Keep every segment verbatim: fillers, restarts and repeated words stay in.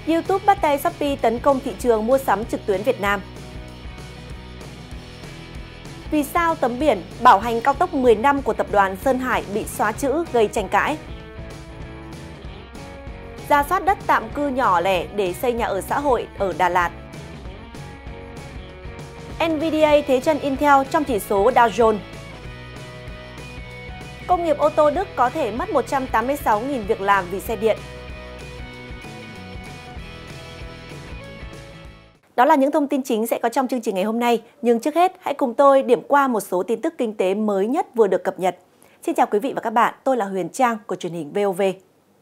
YouTube bắt tay Shopee tấn công thị trường mua sắm trực tuyến Việt Nam. Vì sao tấm biển bảo hành cao tốc mười năm của tập đoàn Sơn Hải bị xóa chữ gây tranh cãi? Rà soát đất tạm cư nhỏ lẻ để xây nhà ở xã hội ở Đà Lạt. Nvidia thế chân Intel trong chỉ số Dow Jones. Công nghiệp ô tô Đức có thể mất một trăm tám mươi sáu nghìn việc làm vì xe điện. Đó là những thông tin chính sẽ có trong chương trình ngày hôm nay. Nhưng trước hết, hãy cùng tôi điểm qua một số tin tức kinh tế mới nhất vừa được cập nhật. Xin chào quý vị và các bạn, tôi là Huyền Trang của truyền hình vê o vê.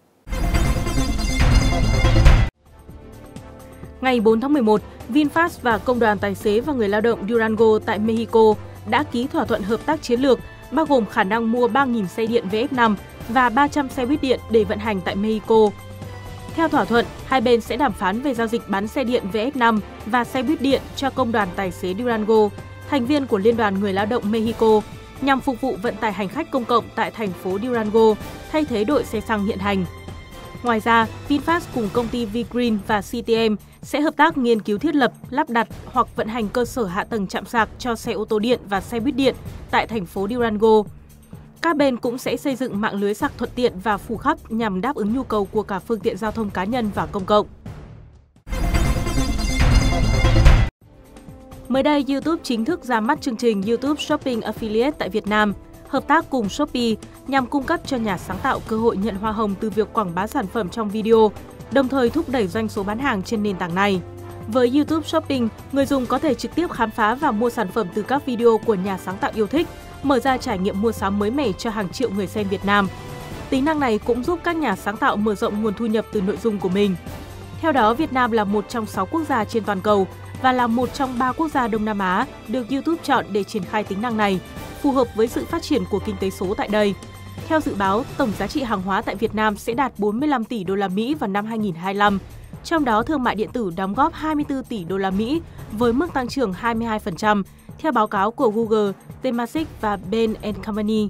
Ngày bốn tháng mười một, VinFast và Công đoàn Tài xế và Người lao động Durango tại Mexico đã ký thỏa thuận hợp tác chiến lược, bao gồm khả năng mua ba nghìn xe điện vê ép năm và ba trăm xe buýt điện để vận hành tại Mexico. Theo thỏa thuận, hai bên sẽ đàm phán về giao dịch bán xe điện vê ép năm và xe buýt điện cho Công đoàn Tài xế Durango, thành viên của Liên đoàn Người lao động Mexico, nhằm phục vụ vận tải hành khách công cộng tại thành phố Durango, thay thế đội xe xăng hiện hành. Ngoài ra, VinFast cùng công ty V-Green và xê tê em sẽ hợp tác nghiên cứu thiết lập, lắp đặt hoặc vận hành cơ sở hạ tầng chạm sạc cho xe ô tô điện và xe buýt điện tại thành phố Durango. Các bên cũng sẽ xây dựng mạng lưới sạc thuận tiện và phủ khắp nhằm đáp ứng nhu cầu của cả phương tiện giao thông cá nhân và công cộng. Mới đây, YouTube chính thức ra mắt chương trình YouTube Shopping Affiliate tại Việt Nam, hợp tác cùng Shopee nhằm cung cấp cho nhà sáng tạo cơ hội nhận hoa hồng từ việc quảng bá sản phẩm trong video, đồng thời thúc đẩy doanh số bán hàng trên nền tảng này. Với YouTube Shopping, người dùng có thể trực tiếp khám phá và mua sản phẩm từ các video của nhà sáng tạo yêu thích, mở ra trải nghiệm mua sắm mới mẻ cho hàng triệu người xem Việt Nam. Tính năng này cũng giúp các nhà sáng tạo mở rộng nguồn thu nhập từ nội dung của mình. Theo đó, Việt Nam là một trong sáu quốc gia trên toàn cầu và là một trong ba quốc gia Đông Nam Á được YouTube chọn để triển khai tính năng này, phù hợp với sự phát triển của kinh tế số tại đây. Theo dự báo, tổng giá trị hàng hóa tại Việt Nam sẽ đạt bốn mươi lăm tỷ đô la Mỹ vào năm hai nghìn không trăm hai mươi lăm, trong đó thương mại điện tử đóng góp hai mươi tư tỷ đô la Mỹ với mức tăng trưởng hai mươi hai phần trăm, theo báo cáo của Google, Temasek và Bain and Company.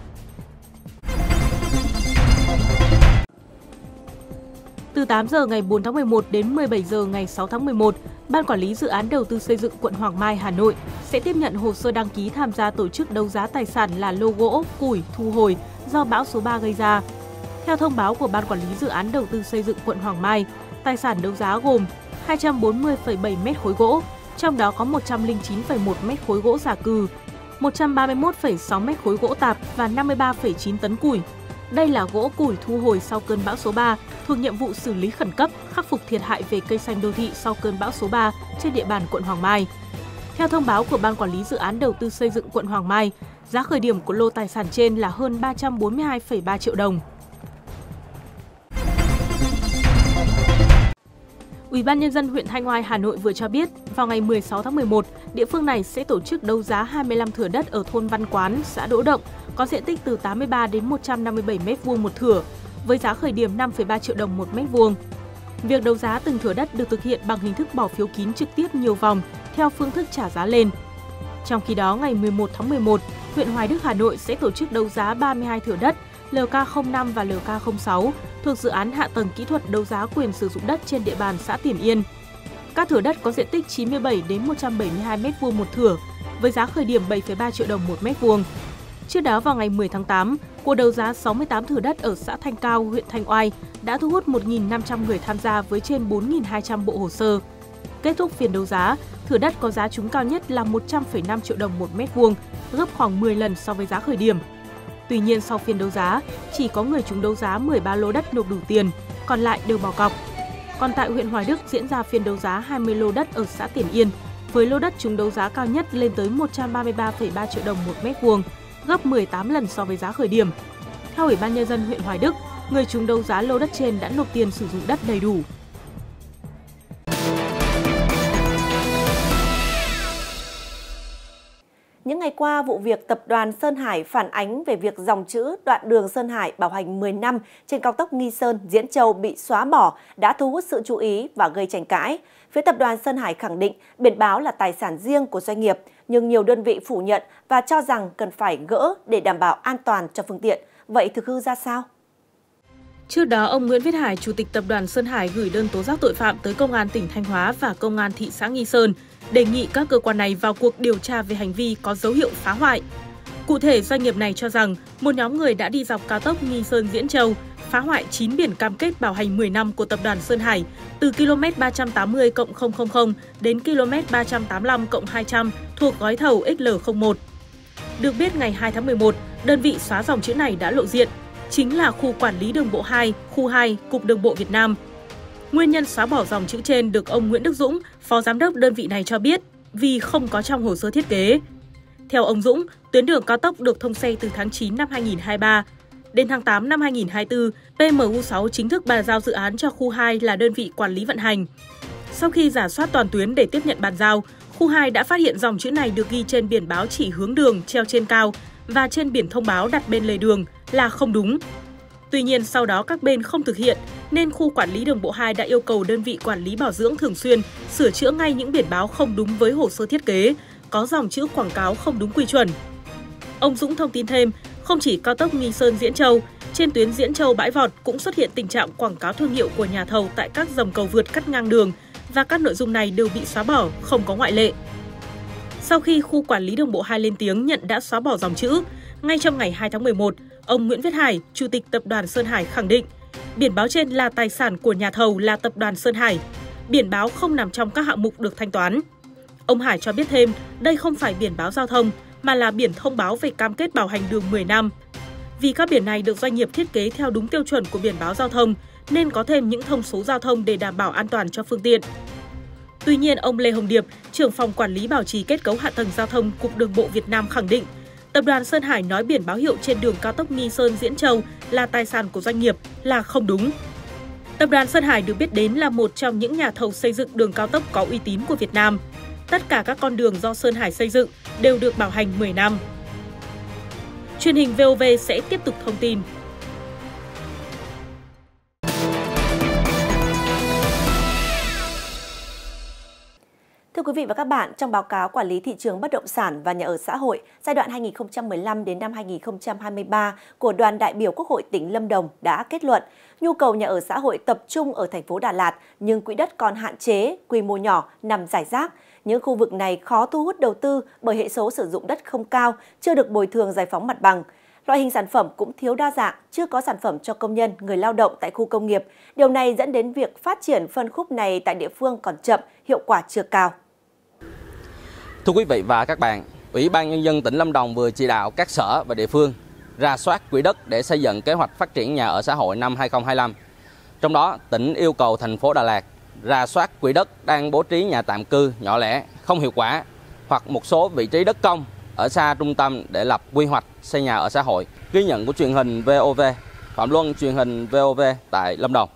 Từ tám giờ ngày bốn tháng mười một đến mười bảy giờ ngày sáu tháng mười một, Ban Quản lý Dự án Đầu tư Xây dựng quận Hoàng Mai, Hà Nội sẽ tiếp nhận hồ sơ đăng ký tham gia tổ chức đấu giá tài sản là lô gỗ, củi, thu hồi do bão số ba gây ra. Theo thông báo của Ban Quản lý Dự án Đầu tư Xây dựng quận Hoàng Mai, tài sản đấu giá gồm hai trăm bốn mươi phẩy bảy mét khối gỗ, trong đó có một trăm lẻ chín phẩy một mét khối gỗ xà cừ, một trăm ba mươi mốt phẩy sáu mét khối gỗ tạp và năm mươi ba phẩy chín tấn củi. Đây là gỗ củi thu hồi sau cơn bão số ba, thuộc nhiệm vụ xử lý khẩn cấp, khắc phục thiệt hại về cây xanh đô thị sau cơn bão số ba trên địa bàn quận Hoàng Mai. Theo thông báo của Ban Quản lý Dự án Đầu tư Xây dựng quận Hoàng Mai, giá khởi điểm của lô tài sản trên là hơn ba trăm bốn mươi hai phẩy ba triệu đồng. Ủy ban Nhân dân huyện Thanh Oai, Hà Nội vừa cho biết, vào ngày mười sáu tháng mười một, địa phương này sẽ tổ chức đấu giá hai mươi lăm thửa đất ở thôn Văn Quán, xã Đỗ Động, có diện tích từ tám mươi ba đến một trăm năm mươi bảy mét vuông một thửa, với giá khởi điểm năm phẩy ba triệu đồng một mét vuông. Việc đấu giá từng thửa đất được thực hiện bằng hình thức bỏ phiếu kín trực tiếp nhiều vòng, theo phương thức trả giá lên. Trong khi đó, ngày mười một tháng mười một, huyện Hoài Đức, Hà Nội sẽ tổ chức đấu giá ba mươi hai thửa đất L K không năm và L K không sáu thuộc dự án hạ tầng kỹ thuật đấu giá quyền sử dụng đất trên địa bàn xã Tiền Yên. Các thửa đất có diện tích chín mươi bảy đến một trăm bảy mươi hai mét vuông một thửa, với giá khởi điểm bảy phẩy ba triệu đồng một mét vuông. Trước đó vào ngày mười tháng tám, cuộc đấu giá sáu mươi tám thửa đất ở xã Thanh Cao, huyện Thanh Oai đã thu hút một nghìn năm trăm người tham gia với trên bốn nghìn hai trăm bộ hồ sơ. Kết thúc phiên đấu giá, thửa đất có giá trúng cao nhất là một trăm phẩy năm triệu đồng một mét vuông, gấp khoảng mười lần so với giá khởi điểm. Tuy nhiên sau phiên đấu giá, chỉ có người trúng đấu giá mười ba lô đất nộp đủ tiền, còn lại đều bỏ cọc. Còn tại huyện Hoài Đức diễn ra phiên đấu giá hai mươi lô đất ở xã Tiền Yên, với lô đất trúng đấu giá cao nhất lên tới một trăm ba mươi ba phẩy ba triệu đồng một mét vuông, gấp mười tám lần so với giá khởi điểm. Theo Ủy ban Nhân dân huyện Hoài Đức, người trúng đấu giá lô đất trên đã nộp tiền sử dụng đất đầy đủ. Những ngày qua, vụ việc tập đoàn Sơn Hải phản ánh về việc dòng chữ đoạn đường Sơn Hải bảo hành mười năm trên cao tốc Nghi Sơn - Diễn Châu bị xóa bỏ đã thu hút sự chú ý và gây tranh cãi. Phía tập đoàn Sơn Hải khẳng định biển báo là tài sản riêng của doanh nghiệp, nhưng nhiều đơn vị phủ nhận và cho rằng cần phải gỡ để đảm bảo an toàn cho phương tiện. Vậy thực hư ra sao? Trước đó, ông Nguyễn Viết Hải, Chủ tịch Tập đoàn Sơn Hải gửi đơn tố giác tội phạm tới Công an tỉnh Thanh Hóa và Công an thị xã Nghi Sơn, đề nghị các cơ quan này vào cuộc điều tra về hành vi có dấu hiệu phá hoại. Cụ thể, doanh nghiệp này cho rằng một nhóm người đã đi dọc cao tốc Nghi Sơn - Diễn Châu, phá hoại chín biển cam kết bảo hành mười năm của Tập đoàn Sơn Hải từ km ba trăm tám mươi cộng không không không đến km ba trăm tám mươi lăm cộng hai trăm thuộc gói thầu X L không một. Được biết, ngày hai tháng mười một, đơn vị xóa dòng chữ này đã lộ diện, chính là Khu Quản lý Đường bộ hai, Khu hai, Cục Đường bộ Việt Nam. Nguyên nhân xóa bỏ dòng chữ trên được ông Nguyễn Đức Dũng, Phó Giám đốc đơn vị này cho biết vì không có trong hồ sơ thiết kế. Theo ông Dũng, tuyến đường cao tốc được thông xe từ tháng chín năm hai nghìn không trăm hai mươi ba. Đến tháng tám năm hai nghìn không trăm hai mươi tư, P M U sáu chính thức bàn giao dự án cho Khu hai là đơn vị quản lý vận hành. Sau khi rà soát toàn tuyến để tiếp nhận bàn giao, Khu hai đã phát hiện dòng chữ này được ghi trên biển báo chỉ hướng đường treo trên cao và trên biển thông báo đặt bên lề đường là không đúng. Tuy nhiên, sau đó các bên không thực hiện, nên Khu Quản lý Đường bộ hai đã yêu cầu đơn vị quản lý bảo dưỡng thường xuyên sửa chữa ngay những biển báo không đúng với hồ sơ thiết kế, có dòng chữ quảng cáo không đúng quy chuẩn. Ông Dũng thông tin thêm, không chỉ cao tốc Nghi Sơn - Diễn Châu, trên tuyến Diễn Châu - Bãi Vọt cũng xuất hiện tình trạng quảng cáo thương hiệu của nhà thầu tại các dầm cầu vượt cắt ngang đường và các nội dung này đều bị xóa bỏ, không có ngoại lệ. Sau khi Khu Quản lý Đường bộ hai lên tiếng nhận đã xóa bỏ dòng chữ, ngay trong ngày hai tháng mười một, ông Nguyễn Viết Hải, Chủ tịch Tập đoàn Sơn Hải khẳng định biển báo trên là tài sản của nhà thầu là Tập đoàn Sơn Hải. Biển báo không nằm trong các hạng mục được thanh toán. Ông Hải cho biết thêm, đây không phải biển báo giao thông, mà là biển thông báo về cam kết bảo hành đường mười năm. Vì các biển này được doanh nghiệp thiết kế theo đúng tiêu chuẩn của biển báo giao thông, nên có thêm những thông số giao thông để đảm bảo an toàn cho phương tiện. Tuy nhiên, ông Lê Hồng Điệp, trưởng phòng quản lý bảo trì kết cấu hạ tầng giao thông Cục Đường bộ Việt Nam khẳng định, Tập đoàn Sơn Hải nói biển báo hiệu trên đường cao tốc Nghi Sơn - Diễn Châu là tài sản của doanh nghiệp là không đúng. Tập đoàn Sơn Hải được biết đến là một trong những nhà thầu xây dựng đường cao tốc có uy tín của Việt Nam. Tất cả các con đường do Sơn Hải xây dựng đều được bảo hành mười năm. Truyền hình vê o vê sẽ tiếp tục thông tin. Thưa quý vị và các bạn, trong báo cáo quản lý thị trường bất động sản và nhà ở xã hội giai đoạn hai nghìn không trăm mười lăm đến năm hai nghìn không trăm hai mươi ba của đoàn đại biểu Quốc hội tỉnh Lâm Đồng đã kết luận nhu cầu nhà ở xã hội tập trung ở thành phố Đà Lạt nhưng quỹ đất còn hạn chế, quy mô nhỏ, nằm rải rác. Những khu vực này khó thu hút đầu tư bởi hệ số sử dụng đất không cao, chưa được bồi thường giải phóng mặt bằng. Loại hình sản phẩm cũng thiếu đa dạng, chưa có sản phẩm cho công nhân, người lao động tại khu công nghiệp. Điều này dẫn đến việc phát triển phân khúc này tại địa phương còn chậm, hiệu quả chưa cao. Thưa quý vị và các bạn, Ủy ban Nhân dân tỉnh Lâm Đồng vừa chỉ đạo các sở và địa phương rà soát quỹ đất để xây dựng kế hoạch phát triển nhà ở xã hội năm hai nghìn không trăm hai mươi lăm. Trong đó, tỉnh yêu cầu thành phố Đà Lạt rà soát quỹ đất đang bố trí nhà tạm cư nhỏ lẻ, không hiệu quả hoặc một số vị trí đất công ở xa trung tâm để lập quy hoạch xây nhà ở xã hội. Ghi nhận của truyền hình vê o vê, Phạm Luân, truyền hình vê o vê tại Lâm Đồng.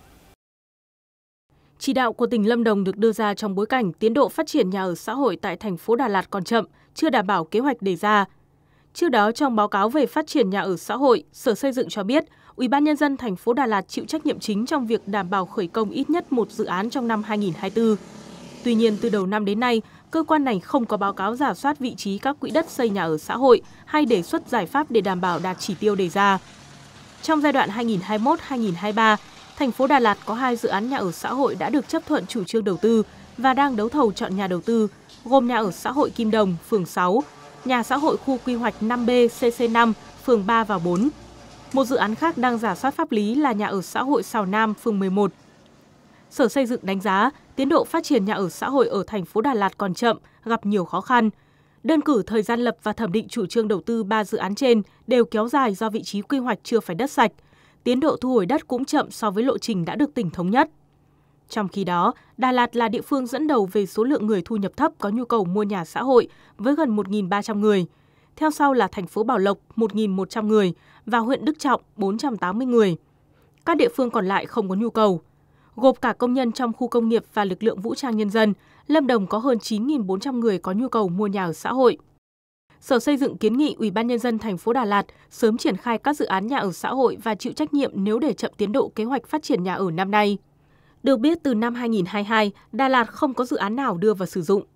Chỉ đạo của tỉnh Lâm Đồng được đưa ra trong bối cảnh tiến độ phát triển nhà ở xã hội tại thành phố Đà Lạt còn chậm, chưa đảm bảo kế hoạch đề ra. Trước đó, trong báo cáo về phát triển nhà ở xã hội, Sở Xây dựng cho biết, Ủy ban Nhân dân thành phố Đà Lạt chịu trách nhiệm chính trong việc đảm bảo khởi công ít nhất một dự án trong năm hai nghìn không trăm hai mươi tư. Tuy nhiên, từ đầu năm đến nay, cơ quan này không có báo cáo rà soát vị trí các quỹ đất xây nhà ở xã hội hay đề xuất giải pháp để đảm bảo đạt chỉ tiêu đề ra. Trong giai đoạn hai nghìn không trăm hai mươi mốt đến hai nghìn không trăm hai mươi ba, thành phố Đà Lạt có hai dự án nhà ở xã hội đã được chấp thuận chủ trương đầu tư và đang đấu thầu chọn nhà đầu tư, gồm nhà ở xã hội Kim Đồng, phường sáu, nhà xã hội khu quy hoạch năm B C C năm, phường ba và bốn. Một dự án khác đang rà soát pháp lý là nhà ở xã hội Sào Nam, phường mười một. Sở Xây dựng đánh giá tiến độ phát triển nhà ở xã hội ở thành phố Đà Lạt còn chậm, gặp nhiều khó khăn. Đơn cử thời gian lập và thẩm định chủ trương đầu tư ba dự án trên đều kéo dài do vị trí quy hoạch chưa phải đất sạch. Tiến độ thu hồi đất cũng chậm so với lộ trình đã được tỉnh thống nhất. Trong khi đó, Đà Lạt là địa phương dẫn đầu về số lượng người thu nhập thấp có nhu cầu mua nhà xã hội với gần một nghìn ba trăm người. Theo sau là thành phố Bảo Lộc một nghìn một trăm người và huyện Đức Trọng bốn trăm tám mươi người. Các địa phương còn lại không có nhu cầu. Gồm cả công nhân trong khu công nghiệp và lực lượng vũ trang nhân dân, Lâm Đồng có hơn chín nghìn bốn trăm người có nhu cầu mua nhà ở xã hội. Sở Xây dựng kiến nghị Ủy ban Nhân dân thành phố Đà Lạt sớm triển khai các dự án nhà ở xã hội và chịu trách nhiệm nếu để chậm tiến độ kế hoạch phát triển nhà ở năm nay. Được biết, từ năm hai nghìn không trăm hai mươi hai, Đà Lạt không có dự án nào đưa vào sử dụng.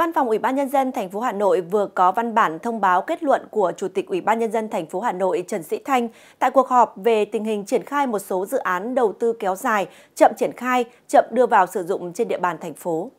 Văn phòng Ủy ban Nhân dân thành phố Hà Nội vừa có văn bản thông báo kết luận của Chủ tịch Ủy ban Nhân dân thành phố Hà Nội Trần Sĩ Thanh tại cuộc họp về tình hình triển khai một số dự án đầu tư kéo dài, chậm triển khai, chậm đưa vào sử dụng trên địa bàn thành phố.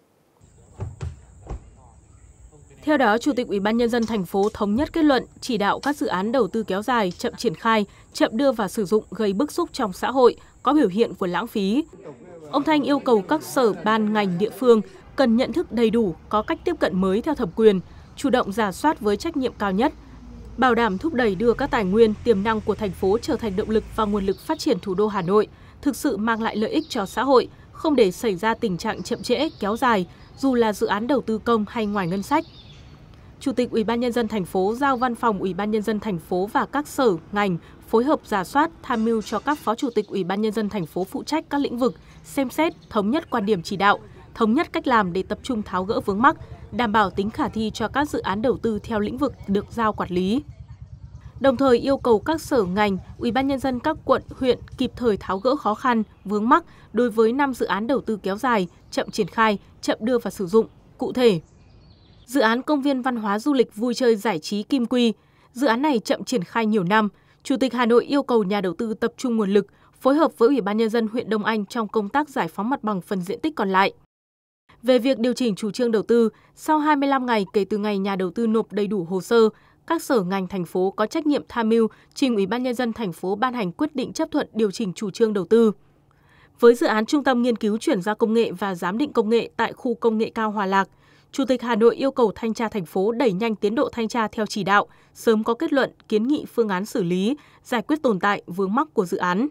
Theo đó, Chủ tịch Ủy ban Nhân dân thành phố thống nhất kết luận chỉ đạo các dự án đầu tư kéo dài, chậm triển khai, chậm đưa vào sử dụng gây bức xúc trong xã hội, có biểu hiện của lãng phí. Ông Thanh yêu cầu các sở, ban, ngành, địa phương cần nhận thức đầy đủ, có cách tiếp cận mới theo thẩm quyền, chủ động rà soát với trách nhiệm cao nhất, bảo đảm thúc đẩy đưa các tài nguyên, tiềm năng của thành phố trở thành động lực và nguồn lực phát triển thủ đô Hà Nội, thực sự mang lại lợi ích cho xã hội, không để xảy ra tình trạng chậm trễ, kéo dài, dù là dự án đầu tư công hay ngoài ngân sách. Chủ tịch Ủy ban Nhân dân thành phố giao Văn phòng Ủy ban Nhân dân thành phố và các sở, ngành phối hợp rà soát, tham mưu cho các Phó Chủ tịch Ủy ban Nhân dân thành phố phụ trách các lĩnh vực, xem xét, thống nhất quan điểm chỉ đạo, thống nhất cách làm để tập trung tháo gỡ vướng mắc, đảm bảo tính khả thi cho các dự án đầu tư theo lĩnh vực được giao quản lý. Đồng thời yêu cầu các sở, ngành, Ủy ban Nhân dân các quận, huyện kịp thời tháo gỡ khó khăn, vướng mắc đối với năm dự án đầu tư kéo dài, chậm triển khai, chậm đưa vào sử dụng. Cụ thể, dự án công viên văn hóa du lịch vui chơi giải trí Kim Quy, dự án này chậm triển khai nhiều năm. Chủ tịch Hà Nội yêu cầu nhà đầu tư tập trung nguồn lực, phối hợp với Ủy ban Nhân dân huyện Đông Anh trong công tác giải phóng mặt bằng phần diện tích còn lại. Về việc điều chỉnh chủ trương đầu tư, sau hai mươi lăm ngày kể từ ngày nhà đầu tư nộp đầy đủ hồ sơ, các sở ngành thành phố có trách nhiệm tham mưu trình Ủy ban Nhân dân thành phố ban hành quyết định chấp thuận điều chỉnh chủ trương đầu tư. Với dự án Trung tâm Nghiên cứu Chuyển giao công nghệ và Giám định công nghệ tại khu công nghệ cao Hòa Lạc, Chủ tịch Hà Nội yêu cầu thanh tra thành phố đẩy nhanh tiến độ thanh tra theo chỉ đạo, sớm có kết luận, kiến nghị phương án xử lý, giải quyết tồn tại, vướng mắc của dự án.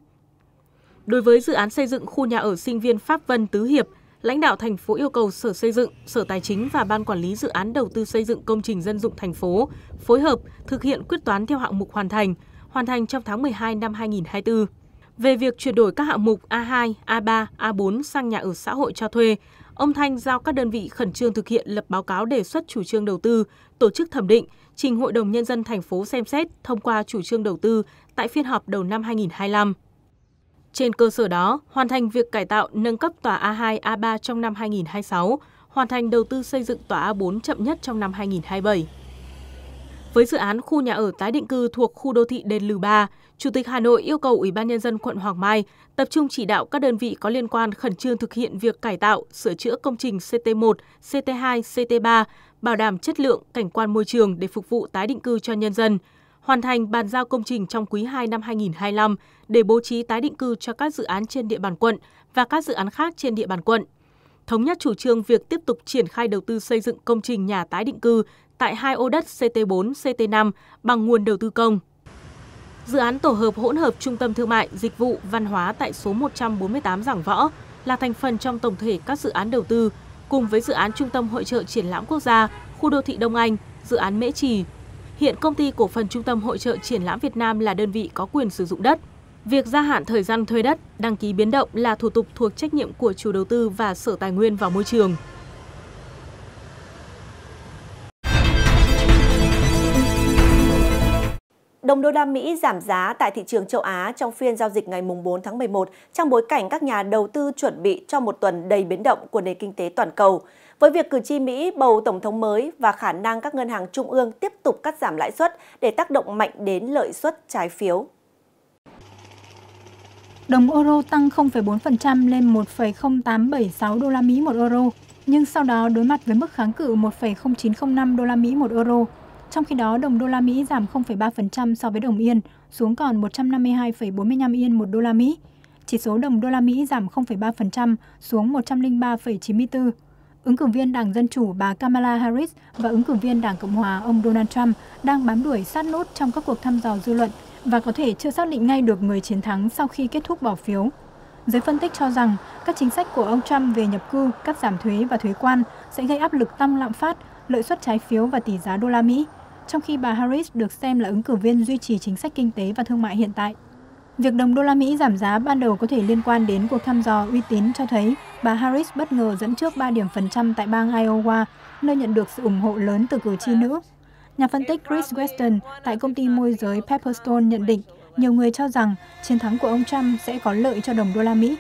Đối với dự án xây dựng khu nhà ở sinh viên Pháp Vân Tứ Hiệp, lãnh đạo thành phố yêu cầu Sở Xây dựng, Sở Tài chính và Ban Quản lý Dự án Đầu tư xây dựng công trình dân dụng thành phố phối hợp thực hiện quyết toán theo hạng mục hoàn thành, hoàn thành trong tháng mười hai năm hai nghìn không trăm hai mươi tư. Về việc chuyển đổi các hạng mục A hai, A ba, A bốn sang nhà ở xã hội cho thuê, ông Thanh giao các đơn vị khẩn trương thực hiện lập báo cáo đề xuất chủ trương đầu tư, tổ chức thẩm định, trình Hội đồng Nhân dân thành phố xem xét thông qua chủ trương đầu tư tại phiên họp đầu năm hai nghìn không trăm hai mươi lăm. Trên cơ sở đó, hoàn thành việc cải tạo nâng cấp tòa A hai, A ba trong năm hai nghìn không trăm hai mươi sáu, hoàn thành đầu tư xây dựng tòa A bốn chậm nhất trong năm hai nghìn không trăm hai mươi bảy. Với dự án khu nhà ở tái định cư thuộc khu đô thị Đền Lừ Ba, Chủ tịch Hà Nội yêu cầu Ủy ban Nhân dân quận Hoàng Mai tập trung chỉ đạo các đơn vị có liên quan khẩn trương thực hiện việc cải tạo, sửa chữa công trình C T một, C T hai, C T ba, bảo đảm chất lượng, cảnh quan môi trường để phục vụ tái định cư cho nhân dân, hoàn thành bàn giao công trình trong quý hai năm hai nghìn không trăm hai mươi lăm để bố trí tái định cư cho các dự án trên địa bàn quận và các dự án khác trên địa bàn quận. Thống nhất chủ trương việc tiếp tục triển khai đầu tư xây dựng công trình nhà tái định cư tại hai ô đất C T bốn, C T năm bằng nguồn đầu tư công. Dự án tổ hợp hỗn hợp trung tâm thương mại, dịch vụ, văn hóa tại số một trăm bốn mươi tám Giảng Võ là thành phần trong tổng thể các dự án đầu tư, cùng với dự án Trung tâm Hội chợ Triển lãm Quốc gia, khu đô thị Đông Anh, dự án Mễ Trì. Hiện Công ty Cổ phần Trung tâm Hội chợ Triển lãm Việt Nam là đơn vị có quyền sử dụng đất. Việc gia hạn thời gian thuê đất, đăng ký biến động là thủ tục thuộc trách nhiệm của chủ đầu tư và Sở Tài nguyên và Môi trường. Đồng đô la Mỹ giảm giá tại thị trường châu Á trong phiên giao dịch ngày bốn tháng mười một trong bối cảnh các nhà đầu tư chuẩn bị cho một tuần đầy biến động của nền kinh tế toàn cầu. Với việc cử tri Mỹ bầu tổng thống mới và khả năng các ngân hàng trung ương tiếp tục cắt giảm lãi suất để tác động mạnh đến lợi suất trái phiếu. Đồng euro tăng không phẩy bốn phần trăm lên một phẩy không tám bảy sáu đô la Mỹ một euro, nhưng sau đó đối mặt với mức kháng cự một phẩy không chín không năm đô la Mỹ một euro. Trong khi đó, đồng đô la Mỹ giảm không phẩy ba phần trăm so với đồng yên, xuống còn một trăm năm mươi hai phẩy bốn mươi lăm yên một đô la Mỹ. Chỉ số đồng đô la Mỹ giảm không phẩy ba phần trăm xuống một trăm lẻ ba phẩy chín mươi tư. Ứng cử viên Đảng Dân Chủ bà Kamala Harris và ứng cử viên Đảng Cộng Hòa ông Donald Trump đang bám đuổi sát nút trong các cuộc thăm dò dư luận và có thể chưa xác định ngay được người chiến thắng sau khi kết thúc bỏ phiếu. Giới phân tích cho rằng các chính sách của ông Trump về nhập cư, cắt giảm thuế và thuế quan sẽ gây áp lực tăng lạm phát, lợi suất trái phiếu và tỷ giá đô la Mỹ, trong khi bà Harris được xem là ứng cử viên duy trì chính sách kinh tế và thương mại hiện tại. Việc đồng đô la Mỹ giảm giá ban đầu có thể liên quan đến cuộc thăm dò uy tín cho thấy bà Harris bất ngờ dẫn trước ba điểm phần trăm tại bang Iowa, nơi nhận được sự ủng hộ lớn từ cử tri nữ. Nhà phân tích Chris Weston tại công ty môi giới Pepperstone nhận định nhiều người cho rằng chiến thắng của ông Trump sẽ có lợi cho đồng đô la Mỹ.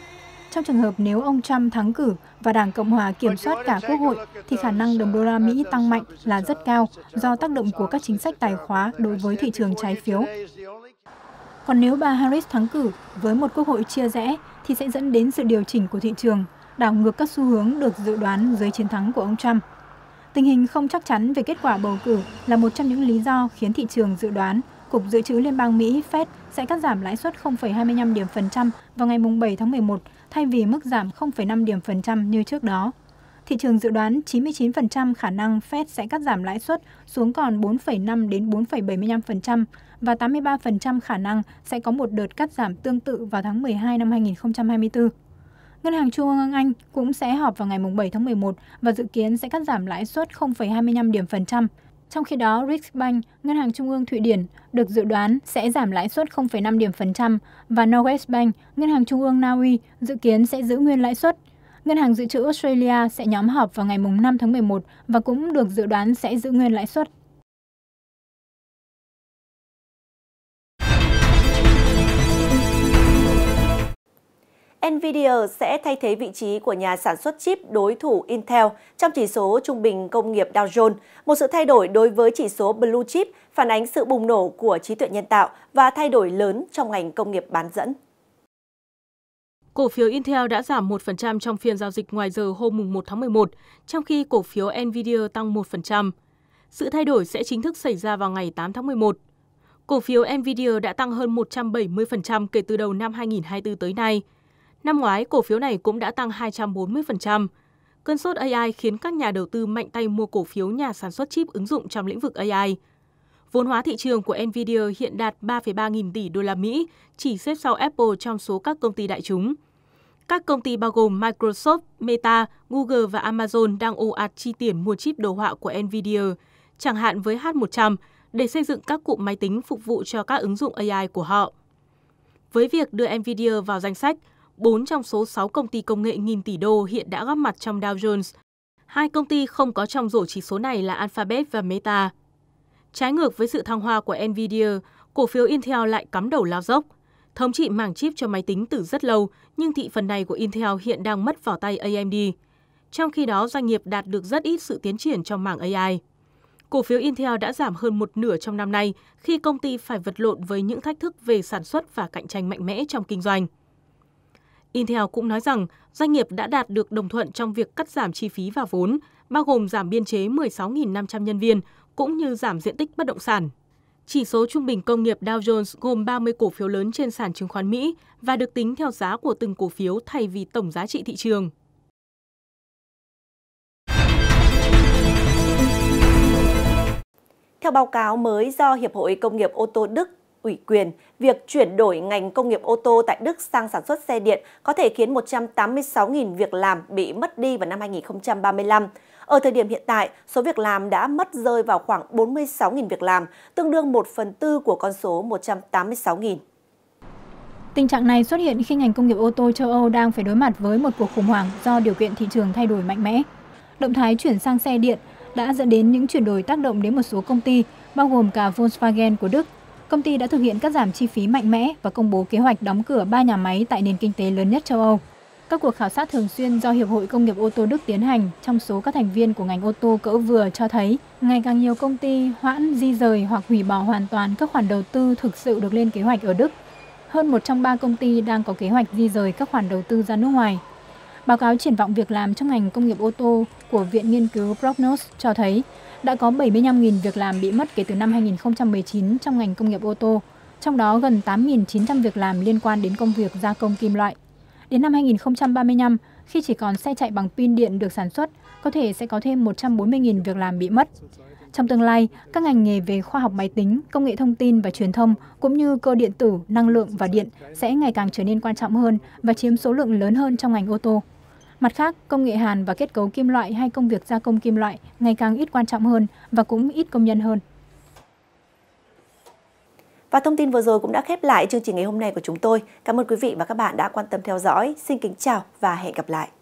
Trong trường hợp nếu ông Trump thắng cử và Đảng Cộng hòa kiểm soát cả Quốc hội, thì khả năng đồng đô la Mỹ tăng mạnh là rất cao do tác động của các chính sách tài khóa đối với thị trường trái phiếu. Còn nếu bà Harris thắng cử với một Quốc hội chia rẽ thì sẽ dẫn đến sự điều chỉnh của thị trường, đảo ngược các xu hướng được dự đoán dưới chiến thắng của ông Trump. Tình hình không chắc chắn về kết quả bầu cử là một trong những lý do khiến thị trường dự đoán Cục Dự trữ Liên bang Mỹ Fed sẽ cắt giảm lãi suất không phẩy hai mươi lăm điểm phần trăm vào ngày bảy tháng mười một thay vì mức giảm không phẩy năm điểm phần trăm như trước đó. Thị trường dự đoán chín mươi chín phần trăm khả năng Fed sẽ cắt giảm lãi suất xuống còn bốn phẩy năm đến bốn phẩy bảy mươi lăm phần trăm và tám mươi ba phần trăm khả năng sẽ có một đợt cắt giảm tương tự vào tháng mười hai năm hai nghìn không trăm hai mươi tư. Ngân hàng Trung ương Anh cũng sẽ họp vào ngày bảy tháng mười một và dự kiến sẽ cắt giảm lãi suất không phẩy hai mươi lăm điểm phần trăm. Trong khi đó, Riksbank, Ngân hàng Trung ương Thụy Điển, được dự đoán sẽ giảm lãi suất không phẩy năm điểm phần trăm và Norges Bank, Ngân hàng Trung ương Na Uy, dự kiến sẽ giữ nguyên lãi suất. Ngân hàng Dự trữ Australia sẽ nhóm họp vào ngày năm tháng mười một và cũng được dự đoán sẽ giữ nguyên lãi suất. Nvidia sẽ thay thế vị trí của nhà sản xuất chip đối thủ Intel trong chỉ số trung bình công nghiệp Dow Jones, một sự thay đổi đối với chỉ số Blue Chip phản ánh sự bùng nổ của trí tuệ nhân tạo và thay đổi lớn trong ngành công nghiệp bán dẫn. Cổ phiếu Intel đã giảm một phần trăm trong phiên giao dịch ngoài giờ hôm một tháng mười một, trong khi cổ phiếu Nvidia tăng một phần trăm. Sự thay đổi sẽ chính thức xảy ra vào ngày tám tháng mười một. Cổ phiếu Nvidia đã tăng hơn một trăm bảy mươi phần trăm kể từ đầu năm hai nghìn không trăm hai mươi tư tới nay. Năm ngoái, cổ phiếu này cũng đã tăng hai trăm bốn mươi phần trăm. Cơn sốt a i khiến các nhà đầu tư mạnh tay mua cổ phiếu nhà sản xuất chip ứng dụng trong lĩnh vực a i. Vốn hóa thị trường của Nvidia hiện đạt ba phẩy ba nghìn tỷ đô la Mỹ, chỉ xếp sau Apple trong số các công ty đại chúng. Các công ty bao gồm Microsoft, Meta, Google và Amazon đang ồ ạt chi tiền mua chip đồ họa của Nvidia, chẳng hạn với H một trăm, để xây dựng các cụm máy tính phục vụ cho các ứng dụng a i của họ. Với việc đưa Nvidia vào danh sách, bốn trong số sáu công ty công nghệ nghìn tỷ đô hiện đã góp mặt trong Dow Jones. Hai công ty không có trong rổ chỉ số này là Alphabet và Meta. Trái ngược với sự thăng hoa của Nvidia, cổ phiếu Intel lại cắm đầu lao dốc. Thống trị mảng chip cho máy tính từ rất lâu, nhưng thị phần này của Intel hiện đang mất vào tay a em đê. Trong khi đó, doanh nghiệp đạt được rất ít sự tiến triển trong mảng a i. Cổ phiếu Intel đã giảm hơn một nửa trong năm nay khi công ty phải vật lộn với những thách thức về sản xuất và cạnh tranh mạnh mẽ trong kinh doanh. Intel cũng nói rằng doanh nghiệp đã đạt được đồng thuận trong việc cắt giảm chi phí và vốn, bao gồm giảm biên chế mười sáu nghìn năm trăm nhân viên, cũng như giảm diện tích bất động sản. Chỉ số trung bình công nghiệp Dow Jones gồm ba mươi cổ phiếu lớn trên sàn chứng khoán Mỹ và được tính theo giá của từng cổ phiếu thay vì tổng giá trị thị trường. Theo báo cáo mới do Hiệp hội Công nghiệp ô tô Đức ủy quyền, việc chuyển đổi ngành công nghiệp ô tô tại Đức sang sản xuất xe điện có thể khiến một trăm tám mươi sáu nghìn việc làm bị mất đi vào năm hai nghìn không trăm ba mươi lăm. Ở thời điểm hiện tại, số việc làm đã mất rơi vào khoảng bốn mươi sáu nghìn việc làm, tương đương một phần tư của con số một trăm tám mươi sáu nghìn. Tình trạng này xuất hiện khi ngành công nghiệp ô tô châu Âu đang phải đối mặt với một cuộc khủng hoảng do điều kiện thị trường thay đổi mạnh mẽ. Động thái chuyển sang xe điện đã dẫn đến những chuyển đổi tác động đến một số công ty, bao gồm cả Volkswagen của Đức. Công ty đã thực hiện cắt giảm chi phí mạnh mẽ và công bố kế hoạch đóng cửa ba nhà máy tại nền kinh tế lớn nhất châu Âu. Các cuộc khảo sát thường xuyên do Hiệp hội Công nghiệp ô tô Đức tiến hành trong số các thành viên của ngành ô tô cỡ vừa cho thấy ngày càng nhiều công ty hoãn, di rời hoặc hủy bỏ hoàn toàn các khoản đầu tư thực sự được lên kế hoạch ở Đức. Hơn một trong ba công ty đang có kế hoạch di rời các khoản đầu tư ra nước ngoài. Báo cáo triển vọng việc làm trong ngành công nghiệp ô tô của Viện Nghiên cứu Prognos cho thấy đã có bảy mươi lăm nghìn việc làm bị mất kể từ năm hai nghìn không trăm mười chín trong ngành công nghiệp ô tô, trong đó gần tám nghìn chín trăm việc làm liên quan đến công việc gia công kim loại. Đến năm hai nghìn không trăm ba mươi lăm, khi chỉ còn xe chạy bằng pin điện được sản xuất, có thể sẽ có thêm một trăm bốn mươi nghìn việc làm bị mất. Trong tương lai, các ngành nghề về khoa học máy tính, công nghệ thông tin và truyền thông cũng như cơ điện tử, năng lượng và điện sẽ ngày càng trở nên quan trọng hơn và chiếm số lượng lớn hơn trong ngành ô tô. Mặt khác, công nghệ hàn và kết cấu kim loại hay công việc gia công kim loại ngày càng ít quan trọng hơn và cũng ít công nhân hơn. Và thông tin vừa rồi cũng đã khép lại chương trình ngày hôm nay của chúng tôi. Cảm ơn quý vị và các bạn đã quan tâm theo dõi. Xin kính chào và hẹn gặp lại.